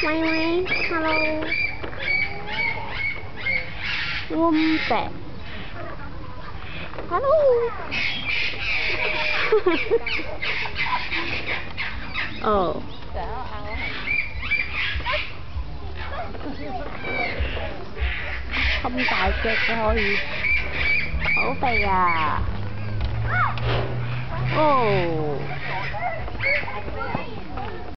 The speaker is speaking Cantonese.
喂喂，hello，温白，hello，哦，咁大隻嘅可以，好肥啊！哦。